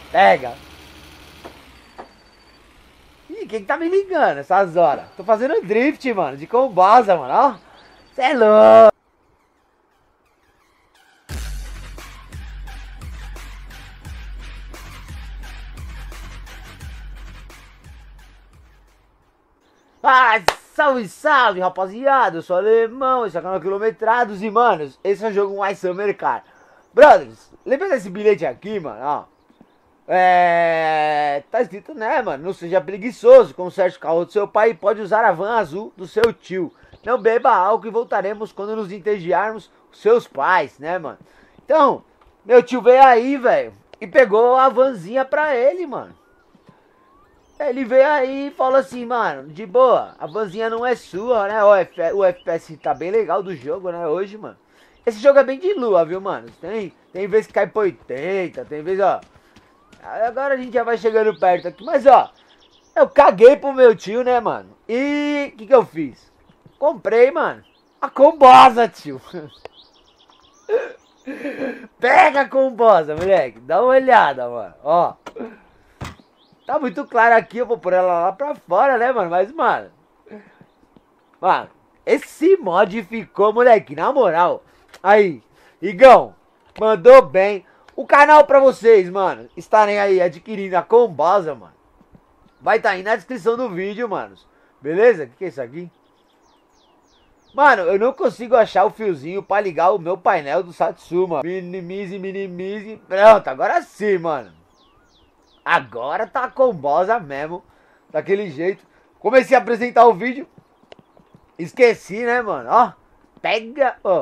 Pega. Ih, quem que tá me ligando essas horas? Tô fazendo drift, mano, de combosa, mano, ó. Cê é louco. Ah, salve, salve, rapaziada. Eu sou alemão, esse é o canal Quilometrados. E, manos, esse é o jogo mais Summer Car. Brothers, lembra desse bilhete aqui, mano, ó. Tá escrito, né, mano? Não seja preguiçoso, conserte o carro do seu pai e pode usar a van azul do seu tio. Não beba álcool e voltaremos quando nos entediarmos os seus pais, né, mano? Então, meu tio veio aí, velho, e pegou a vanzinha pra ele, mano. Ele veio aí e falou assim, mano, de boa, a vanzinha não é sua, né? O FPS tá bem legal do jogo, né, hoje, mano. Esse jogo é bem de lua, viu, mano? Tem vez que cai pra 80, tem vez, ó. Agora a gente já vai chegando perto aqui, mas, ó, eu caguei pro meu tio, né, mano? E o que eu fiz? Comprei, mano, a combosa, tio. Pega a combosa, moleque, dá uma olhada, mano, ó. Tá muito claro aqui, eu vou pôr ela lá pra fora, né, mano? Mas, mano, esse mod ficou, moleque, na moral. Aí, Igão, mandou bem. O canal pra vocês, mano, estarem aí adquirindo a combosa, mano, vai estar aí na descrição do vídeo, manos. Beleza? O que é isso aqui? Mano, eu não consigo achar o fiozinho pra ligar o meu painel do Satsuma. Minimize. Pronto, agora sim, mano. Agora tá a combosa mesmo, daquele jeito. Comecei a apresentar o vídeo, esqueci, né, mano? Ó, pega, ó.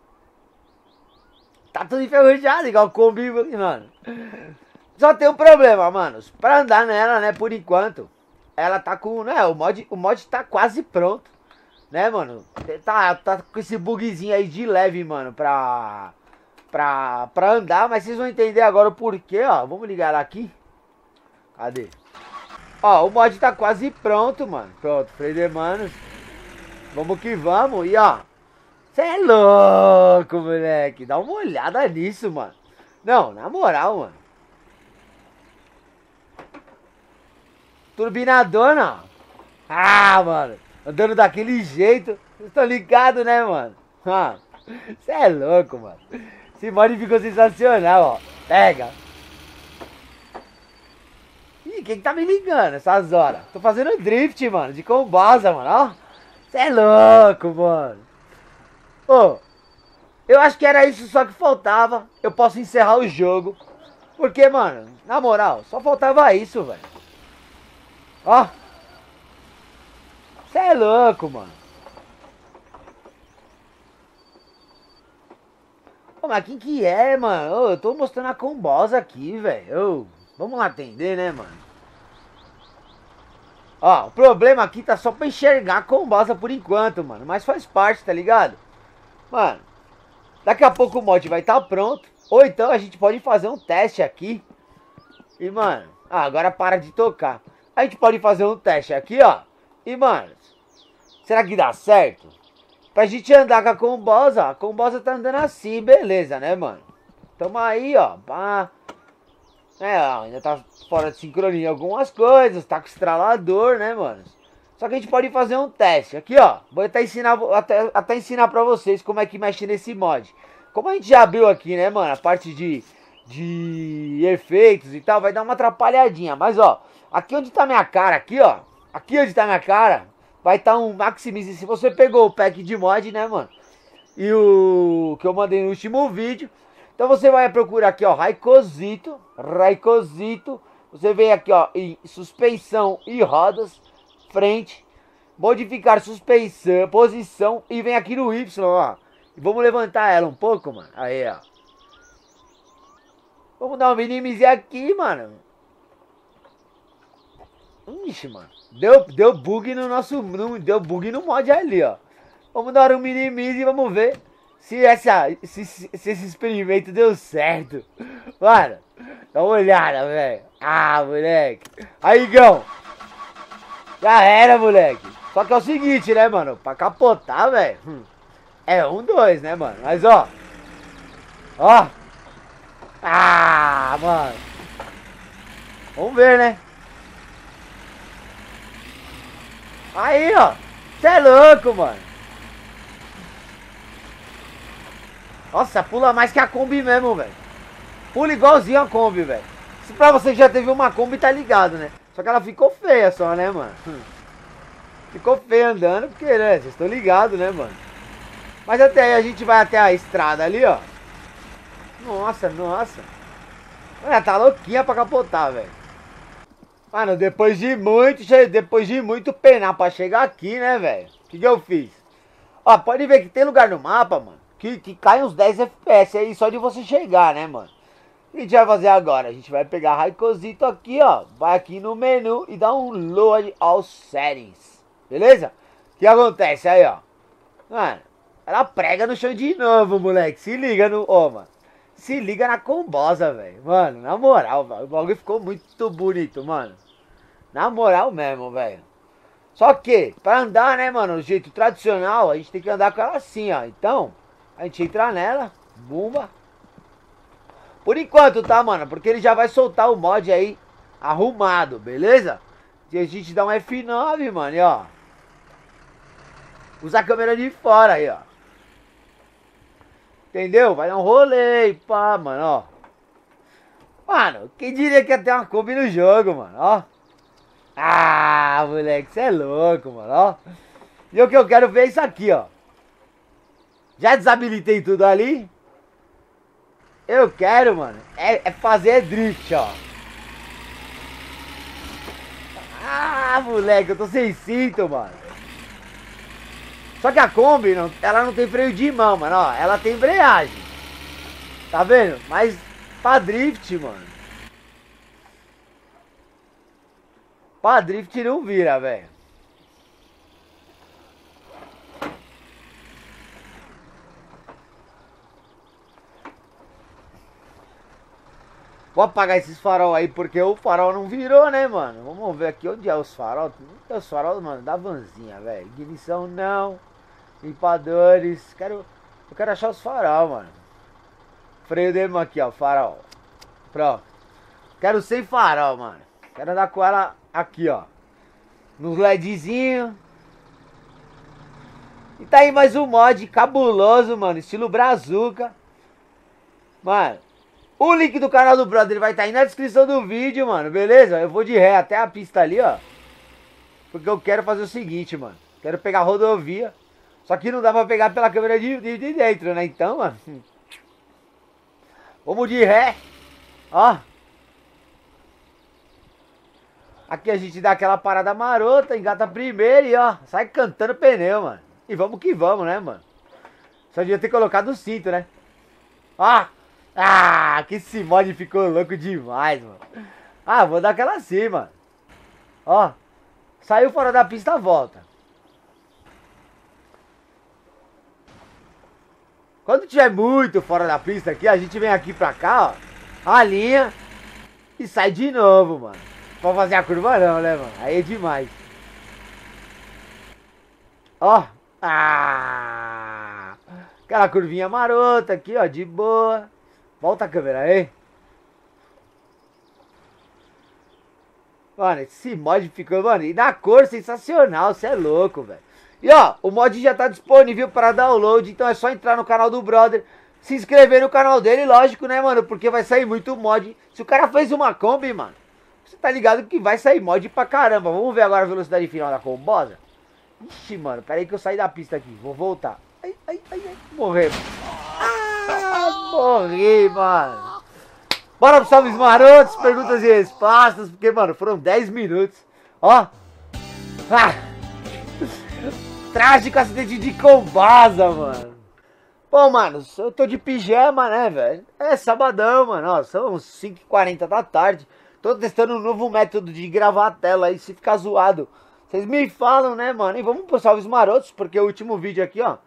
Tá tudo enferrujado, igual o Kombi, mano. Só tem um problema, manos. Pra andar nela, né, por enquanto, ela tá com, né, o mod tá quase pronto, né, mano? Tá com esse bugzinho aí de leve, mano, pra andar, mas vocês vão entender agora o porquê, ó. Vamos ligar ela aqui. Cadê? Ó, o mod tá quase pronto, mano. Pronto, freio de manos. Vamos que vamos. E ó, cê é louco, moleque. Dá uma olhada nisso, mano. Não, na moral, mano. Turbinadona. Ah, mano. Andando daquele jeito. Vocês estão ligados, né, mano? Cê é louco, mano. Esse mod ficou sensacional, ó. Pega. Ih, quem que tá me ligando essas horas? Tô fazendo drift, mano, de combosa, mano, ó. Cê é louco, mano. Ô, eu acho que era isso só que faltava. Eu posso encerrar o jogo. Porque, mano, na moral, só faltava isso, velho. Ó. Cê é louco, mano. Ô, mas quem que é, mano? Ô, eu tô mostrando a combosa aqui, velho. Vamos lá atender, né, mano? Ó, o problema aqui tá só pra enxergar a combosa por enquanto, mano. Mas faz parte, tá ligado? Mano, daqui a pouco o mod vai estar pronto. Ou então a gente pode fazer um teste aqui. E, mano, agora para de tocar. A gente pode fazer um teste aqui, ó. E, mano, será que dá certo? Pra gente andar com a combosa tá andando assim, beleza, né, mano? Tamo aí, ó, pá. Ó, ainda tá fora de sincronia em algumas coisas, tá com estralador, né, mano? Só que a gente pode fazer um teste. Aqui, ó, vou até ensinar pra vocês como é que mexe nesse mod. Como a gente já abriu aqui, né, mano, a parte de efeitos e tal, vai dar uma atrapalhadinha. Mas, ó, aqui onde tá minha cara, aqui, ó, aqui onde tá minha cara, vai estar um maximize. Se você pegou o pack de mod, né, mano, e o que eu mandei no último vídeo, então você vai procurar aqui, ó, Raikosito. Você vem aqui, ó, em suspensão e rodas, frente, modificar suspensão, posição, e vem aqui no Y, ó. E vamos levantar ela um pouco, mano. Aí, ó. Vamos dar um minimize aqui, mano. Ixi, mano. Deu bug no nosso, deu bug no mod ali, ó. Vamos dar um minimize e vamos ver se esse experimento deu certo. Mano, dá uma olhada, velho. Ah, moleque. Aí, Igão. Já era, moleque. Só que é o seguinte, né, mano? Pra capotar, velho. É 1-2, né, mano? Mas, ó. Ó. Ah, mano. Vamos ver, né? Aí, ó. Você é louco, mano. Nossa, pula mais que a Kombi mesmo, velho. Pula igualzinho a Kombi, velho. Se pra você que já teve uma Kombi, tá ligado, né? Só que ela ficou feia só, né, mano? Ficou feia andando, porque, né, vocês estão ligados, né, mano? Mas até aí a gente vai até a estrada ali, ó. Nossa, nossa. Ela tá louquinha pra capotar, velho. Mano, depois de muito penar pra chegar aqui, né, velho? O que eu fiz? Ó, pode ver que tem lugar no mapa, mano, que cai uns 10 FPS aí só de você chegar, né, mano? O que a gente vai fazer agora? A gente vai pegar Raikosito aqui, ó. Vai aqui no menu e dá um load all settings. Beleza? O que acontece aí, ó? Mano, ela prega no chão de novo, moleque. Se liga no... Ô, mano. Se liga na combosa, velho. Mano, na moral, velho. O bagulho ficou muito bonito, mano. Na moral mesmo, velho. Só que, pra andar, né, mano, do jeito tradicional, a gente tem que andar com ela assim, ó. Então, a gente entra nela, bumba. Por enquanto, tá, mano? Porque ele já vai soltar o mod aí arrumado, beleza? E a gente dá um F9, mano, e ó. Usa a câmera de fora aí, ó. Entendeu? Vai dar um rolê, pá, mano, ó. Mano, quem diria que ia ter uma Kombi no jogo, mano, ó. Ah, moleque, você é louco, mano, ó. E o que eu quero ver é isso aqui, ó. Já desabilitei tudo ali. Eu quero, mano, é fazer drift, ó. Ah, moleque, eu tô sem cinto, mano. Só que a Kombi, ela não tem freio de mão, mano, ó. Ela tem embreagem. Tá vendo? Mas pra drift, mano. Pra drift não vira, velho. Vou apagar esses farol aí, porque o farol não virou, né, mano? Vamos ver aqui onde é os farol. Não é os farol, mano, da vanzinha, velho. Ignição não. Limpadores. Eu quero achar os farol, mano. Freio de mão aqui, ó, farol. Pronto. Quero sem farol, mano. Quero andar com ela aqui, ó. Nos LEDzinho. E tá aí mais um mod cabuloso, mano. Estilo Brazuca. Mano. O link do canal do brother vai estar aí na descrição do vídeo, mano, beleza? Eu vou de ré até a pista ali, ó. Porque eu quero fazer o seguinte, mano. Quero pegar a rodovia. Só que não dá pra pegar pela câmera de dentro, né? Então, mano. Vamos de ré. Ó. Aqui a gente dá aquela parada marota, engata primeiro e ó. Sai cantando pneu, mano. E vamos que vamos, né, mano? Só devia ter colocado o cinto, né? Ó. Ah, que esse mod ficou louco demais, mano. Ah, vou dar aquela assim, mano. Ó, saiu fora da pista, volta. Quando tiver muito fora da pista aqui, a gente vem aqui pra cá, ó. Alinha e sai de novo, mano. Pra fazer a curva não, né, mano? Aí é demais. Ó. Ah. Aquela curvinha marota aqui, ó, de boa. Volta a câmera aí. Mano, esse mod ficou, mano, e na cor sensacional, você é louco, velho. E ó, o mod já tá disponível para download, então é só entrar no canal do brother, se inscrever no canal dele, lógico, né, mano, porque vai sair muito mod. Se o cara fez uma Kombi, mano, você tá ligado que vai sair mod pra caramba. Vamos ver agora a velocidade final da combosa? Ixi, mano, pera aí que eu saí da pista aqui, vou voltar. Ai, ai, ai, ai, morremos. Ah, morri, mano. Bora pro salves marotos, perguntas e respostas, porque, mano, foram 10 minutos. Ó. Ah. Trágico acidente de combosa, mano. Bom, mano, eu tô de pijama, né, velho? É sabadão, mano, ó, são 5h40 da tarde. Tô testando um novo método de gravar a tela aí, se ficar zoado. Vocês me falam, né, mano? E vamos pro salves marotos, porque o último vídeo aqui, ó.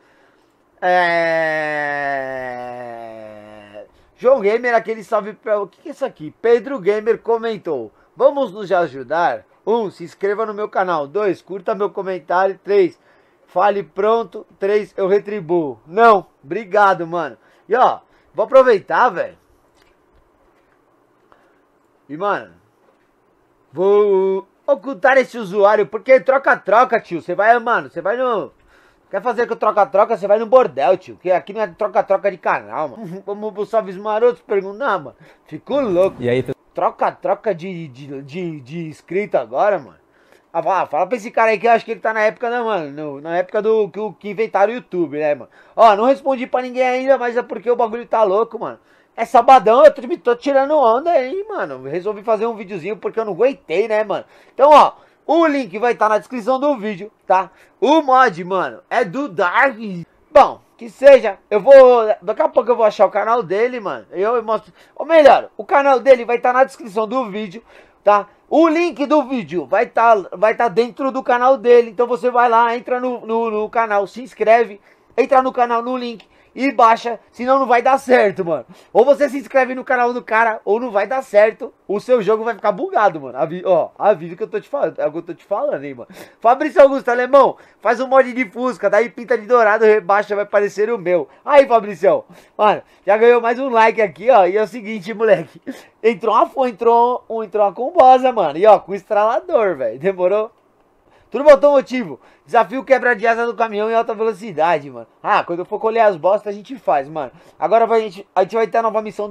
João Gamer, aquele salve pra... O que é isso aqui? Pedro Gamer comentou: vamos nos ajudar? 1. Se inscreva no meu canal. 2. Curta meu comentário. 3. Fale pronto. 3. Eu retribuo. Não. Obrigado, mano. E ó, vou aproveitar, velho. E, mano, Vou ocultar esse usuário, porque troca-troca, tio. Você vai, mano, você vai no... Quer fazer com troca-troca, você vai no bordel, tio. Que aqui não é troca-troca de canal, mano. Como o Salves Marotos perguntar, mano. Fico louco. E aí, Troca-troca de inscrito agora, mano. Ah, fala pra esse cara aí que eu acho que ele tá na época, né, mano? Na época do que inventaram o YouTube, né, mano? Ó, não respondi pra ninguém ainda, mas é porque o bagulho tá louco, mano. É sabadão, eu tô tirando onda aí, mano. Resolvi fazer um videozinho porque eu não aguentei, né, mano? Então, ó, o link vai estar na descrição do vídeo, tá? O mod, mano, é do Dark. Bom, que seja, eu vou... Daqui a pouco eu vou achar o canal dele, mano. Eu mostro... Ou melhor, o canal dele vai estar na descrição do vídeo, tá? O link do vídeo vai tá dentro do canal dele. Então você vai lá, entra no canal, se inscreve, entra no canal no link e baixa, senão não vai dar certo, mano. Ou você se inscreve no canal do cara, ou não vai dar certo. O seu jogo vai ficar bugado, mano. Avisa que eu tô te falando, é o que eu tô te falando, hein, mano. Fabrício Augusto Alemão, faz um mod de Fusca, daí pinta de dourado, rebaixa, vai parecer o meu. Aí, Fabrício, mano, já ganhou mais um like aqui, ó. E é o seguinte, moleque. Entrou uma combosa, mano. E ó, com estralador, velho. Demorou? Tudo automotivo. Desafio quebra de asa do caminhão em alta velocidade, mano. Ah, quando eu for colher as bostas, a gente faz, mano. Agora a gente vai ter a nova missão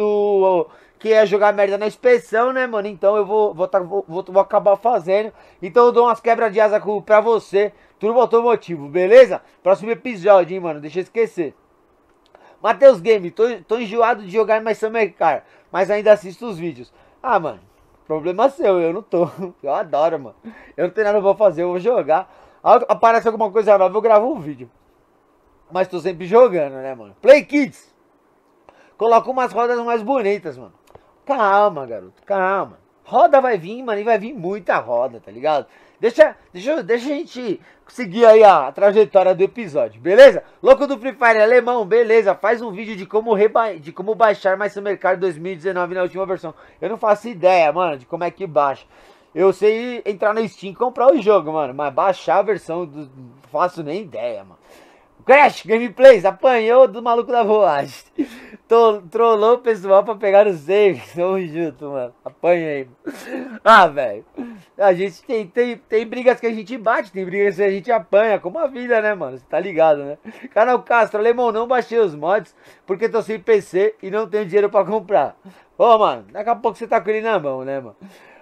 que é jogar merda na inspeção, né, mano? Então eu vou acabar fazendo. Então eu dou umas quebras de asa pra você. Tudo automotivo, beleza? Próximo episódio, hein, mano? Deixa eu esquecer. Matheus Game, tô enjoado de jogar mais Summer Car, mas ainda assisto os vídeos. Ah, mano. Problema seu, eu não tô. Eu adoro, mano. Eu não tenho nada pra fazer, eu vou jogar. Aparece alguma coisa nova, eu gravo um vídeo. Mas tô sempre jogando, né, mano? Play Kids. Coloca umas rodas mais bonitas, mano. Calma, garoto, calma. Roda vai vir, mano, e vai vir muita roda, tá ligado? Deixa a gente seguir aí a trajetória do episódio, beleza? Louco do Free Fire alemão, beleza. Faz um vídeo de como baixar mais Summer Car 2019 na última versão. Eu não faço ideia, mano, de como é que baixa. Eu sei entrar na Steam e comprar o jogo, mano. Mas baixar a versão, não faço nem ideia, mano. Crash Gameplays, apanhou do maluco da voagem. Trollou o pessoal pra pegar o save. Tamo junto, mano. Apanhei. Ah, velho. A gente tem brigas que a gente bate, tem brigas que a gente apanha. Como a vida, né, mano? Você tá ligado, né? Canal Castro, alemão, não baixei os mods porque tô sem PC e não tenho dinheiro pra comprar. Ô, mano, daqui a pouco você tá com ele na mão, né, mano?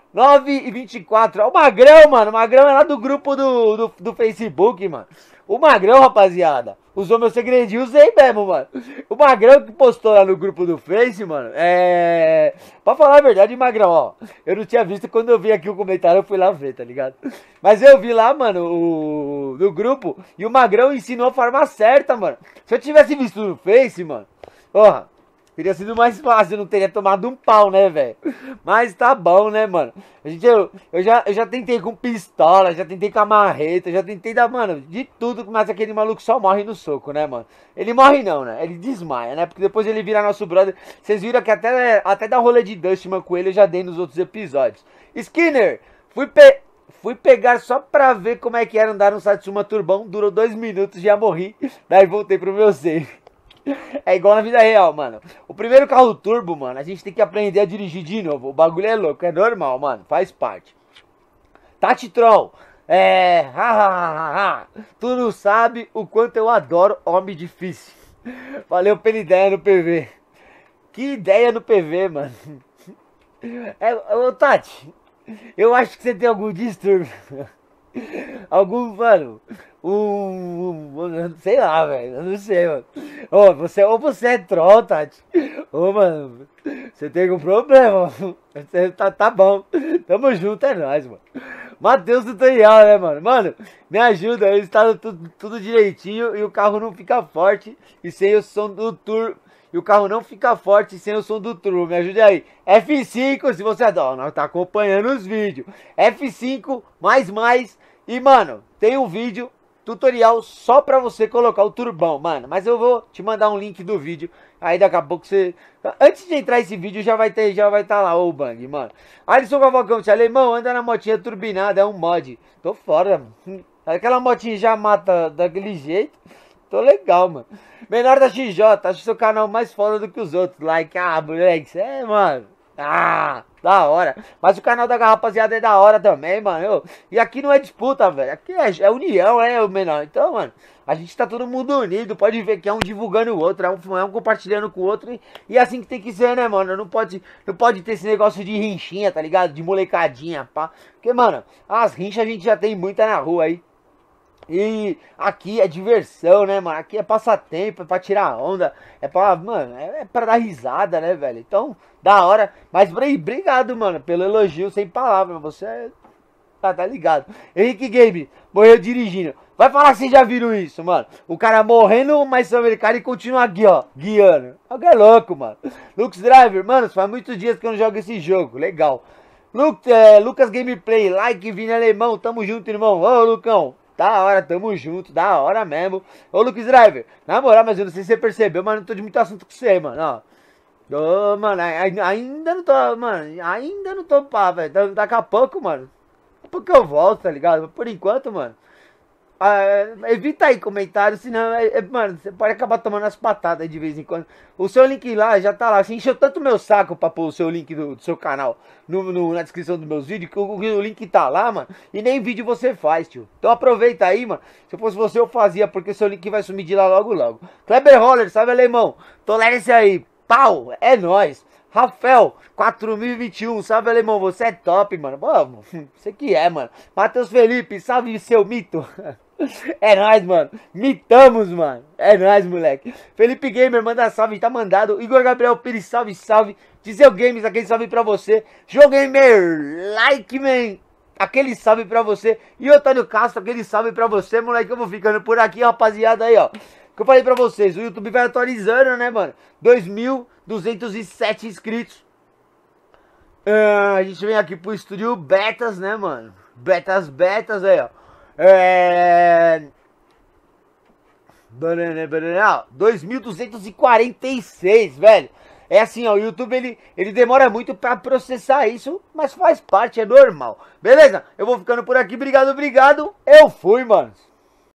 9h24. Ó, o Magrão, mano. O Magrão é lá do grupo do Facebook, mano. O Magrão, rapaziada, usou meu segredinho, usei mesmo, mano. O Magrão que postou lá no grupo do Face, mano, pra falar a verdade, Magrão, ó, eu não tinha visto, quando eu vi aqui o comentário, eu fui lá ver, tá ligado? Mas eu vi lá, mano, no grupo, e o Magrão ensinou a forma certa, mano. Se eu tivesse visto no Face, mano, porra, teria sido mais fácil, eu não teria tomado um pau, né, velho? Mas tá bom, né, mano? Eu já tentei com pistola, já tentei com a marreta, já tentei dar, mano, de tudo, mas aquele maluco só morre no soco, né, mano? Ele morre não, né? Ele desmaia, né? Porque depois ele vira nosso brother. Vocês viram que até dar rolê de Dustman com ele eu já dei nos outros episódios. Skinner, fui pegar só pra ver como é que era andar no Satsuma Turbão, durou 2 minutos, já morri, daí voltei pro meu save. É igual na vida real, mano. O primeiro carro turbo, mano, a gente tem que aprender a dirigir de novo. O bagulho é louco, é normal, mano. Faz parte. Tati Troll. Tu não sabe o quanto eu adoro homem difícil. Valeu pela ideia no PV. Que ideia no PV, mano. Ô, Tati, eu acho que você tem algum distúrbio. Mano, sei lá, velho, eu não sei, mano. Ou você é troll, Tati. Ô, mano, você tem algum problema, você tá bom. Tamo junto, é nóis, mano. Matheus Tutorial, né, mano? Mano, me ajuda, eu instalo tudo direitinho e o carro não fica forte e sem o som do turbo. E o carro não fica forte sem o som do turbo. Me ajude aí. F5, se você não tá acompanhando os vídeos. F5, mais. E, mano, tem um vídeo tutorial só pra você colocar o turbão, mano. Mas eu vou te mandar um link do vídeo. Aí daqui a pouco você... Antes de entrar esse vídeo já vai estar lá o Bang, mano. Alisson Cavalcante, alemão, anda na motinha turbinada, é um mod. Tô fora, mano. Aquela motinha já mata daquele jeito. Tô legal, mano. Menor da XJ, acho seu canal mais foda do que os outros. Like, moleque, mano. Ah, da hora. Mas o canal da rapaziada é da hora também, mano. E aqui não é disputa, velho. Aqui é união, né, o menor. Então, mano, a gente tá todo mundo unido. Pode ver que é um divulgando o outro, é um compartilhando com o outro. E é assim que tem que ser, né, mano? Não pode ter esse negócio de rinchinha, tá ligado? De molecadinha, pá. Porque, mano, as rinchas a gente já tem muita na rua aí. E aqui é diversão, né, mano? Aqui é passatempo, é pra tirar onda, é pra, mano, é pra dar risada, né, velho? Então, da hora. Mas, obrigado, mano, pelo elogio sem palavras. Você tá ligado. Henrique Game morreu dirigindo. Vai falar que vocês já viram isso, mano. O cara morrendo, mas o americano e continua aqui, ó, guiando. Alguém é louco, mano. Lux Driver, mano, faz muitos dias que eu não jogo esse jogo. Legal. Lucas Gameplay, like, Vini Alemão, tamo junto, irmão. Ô, Lucão. Da hora, tamo junto, da hora mesmo. Ô, Lucas Driver, na moral, mas eu não sei se você percebeu, mas não tô de muito assunto com você, mano, ó. Ô, mano, ainda não tô, mano, ainda não tô pá, velho. Daqui a pouco, mano, porque eu volto, tá ligado? Por enquanto, mano, evita aí comentários, senão, mano, você pode acabar tomando as patadas aí de vez em quando. O seu link lá já tá lá. Você encheu tanto meu saco pra pôr o seu link do seu canal na descrição dos meus vídeos, que o link tá lá, mano, e nem vídeo você faz, tio. Então aproveita aí, mano. Se eu fosse você, eu fazia, porque seu link vai sumir de lá logo, logo. Kleber Roller, salve, alemão. Tolera-se aí. Pau, é nóis. Rafael, 4021, salve, alemão, você é top, mano. Vamos, você que é, mano. Matheus Felipe, salve, seu mito. É nóis, mano. Mitamos, mano. É nóis, moleque. Felipe Gamer, manda salve, tá mandado. Igor Gabriel Pires, salve, salve. Diesel Games, aquele salve pra você. João Gamer, like, man. Aquele salve pra você. E Otávio Castro, aquele salve pra você, moleque. Eu vou ficando por aqui, rapaziada, aí, ó. Que eu falei pra vocês, o YouTube vai atualizando, né, mano? 2.207 inscritos. A gente vem aqui pro estúdio Betas, né, mano? Betas aí, ó. 2.246, velho. É assim, ó, o YouTube ele demora muito pra processar isso, mas faz parte, é normal. Beleza? Eu vou ficando por aqui, obrigado. Eu fui, mano.